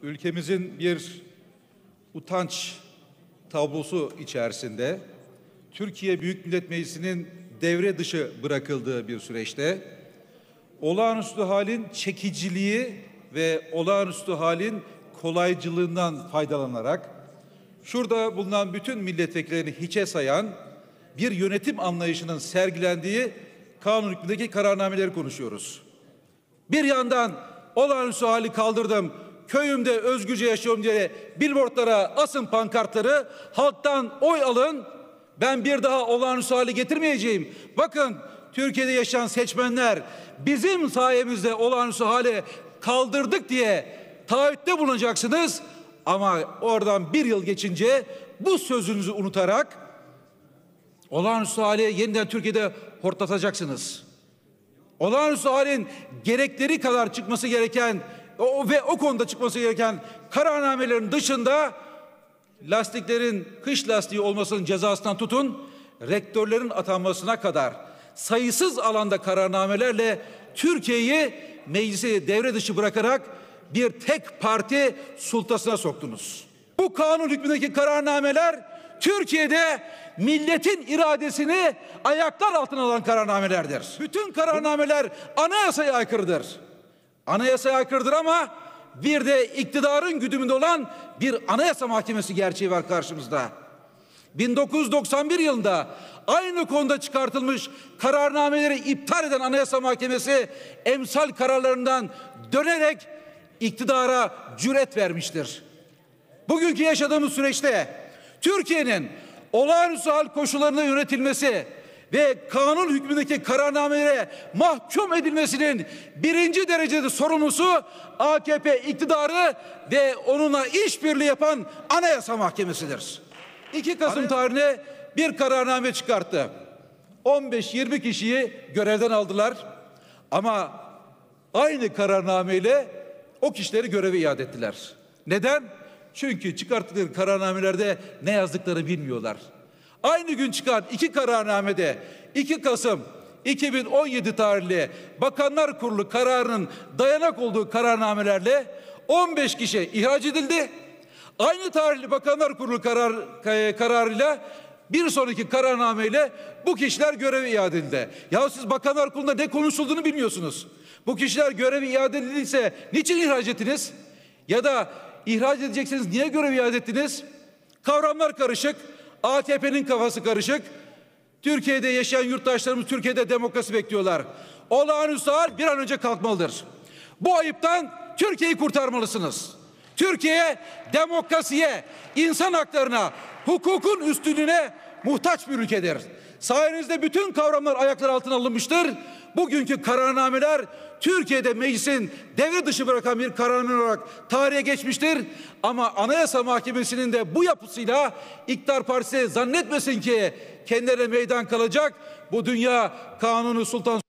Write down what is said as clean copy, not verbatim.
ülkemizin bir utanç tablosu içerisinde Türkiye Büyük Millet Meclisi'nin devre dışı bırakıldığı bir süreçte olağanüstü halin çekiciliği ve olağanüstü halin kolaycılığından faydalanarak şurada bulunan bütün milletvekillerini hiçe sayan bir yönetim anlayışının sergilendiği kanun hükmündeki kararnameleri konuşuyoruz. Bir yandan olağanüstü hali kaldırdım, köyümde özgürce yaşıyorum diye billboardlara asın pankartları, halktan oy alın, ben bir daha olağanüstü hali getirmeyeceğim. Bakın Türkiye'de yaşayan seçmenler bizim sayemizde olağanüstü hali kaldırdık diye taahhütte bulunacaksınız. Ama oradan bir yıl geçince bu sözünüzü unutarak olağanüstü hali yeniden Türkiye'de hortlatacaksınız. Olağanüstü halin gerekleri kadar çıkması gereken ve o konuda çıkması gereken kararnamelerin dışında lastiklerin kış lastiği olmasının cezasından tutun, rektörlerin atanmasına kadar sayısız alanda kararnamelerle Türkiye'yi meclisi devre dışı bırakarak bir tek parti sultasına soktunuz. Bu kanun hükmündeki kararnameler Türkiye'de milletin iradesini ayaklar altına alan kararnamelerdir. Bütün kararnameler anayasaya aykırıdır. Anayasaya aykırıdır ama bir de iktidarın güdümünde olan bir anayasa mahkemesi gerçeği var karşımızda. 1991 yılında aynı konuda çıkartılmış kararnameleri iptal eden Anayasa Mahkemesi emsal kararlarından dönerek iktidara cüret vermiştir. Bugünkü yaşadığımız süreçte Türkiye'nin olağanüstü hal koşullarında yönetilmesi ve kanun hükmündeki kararnamelere mahkum edilmesinin birinci derecede sorumlusu AKP iktidarı ve onunla işbirliği yapan Anayasa Mahkemesi'dir. 2 Kasım tarihine bir kararname çıkarttı. 15-20 kişiyi görevden aldılar ama aynı kararnameyle o kişileri göreve iade ettiler. Neden? Çünkü çıkarttıkları kararnamelerde ne yazdıklarını bilmiyorlar. Aynı gün çıkan 2 kararnamede 2 Kasım 2017 tarihli Bakanlar Kurulu kararının dayanak olduğu kararnamelerle 15 kişi ihraç edildi. Aynı tarihli Bakanlar Kurulu kararıyla bir sonraki kararnameyle bu kişiler göreve iade edildi. Ya siz Bakanlar Kurulu'nda ne konuşulduğunu bilmiyorsunuz. Bu kişiler göreve iade edildiyse niçin ihraç ettiniz? Ya da ihraç edeceksiniz niye göreve iade ettiniz? Kavramlar karışık. AKP'nin kafası karışık. Türkiye'de yaşayan yurttaşlarımız Türkiye'de demokrasi bekliyorlar. Olağanüstü hal bir an önce kalkmalıdır. Bu ayıptan Türkiye'yi kurtarmalısınız. Türkiye demokrasiye, insan haklarına, hukukun üstünlüğüne muhtaç bir ülkedir. Sayenizde bütün kavramlar ayaklar altına alınmıştır. Bugünkü kararnameler Türkiye'de meclisin devre dışı bırakan bir kararname olarak tarihe geçmiştir. Ama Anayasa Mahkemesi'nin de bu yapısıyla iktidar partisi zannetmesin ki kendilerine meydan kalacak. Bu dünya kanunu sultan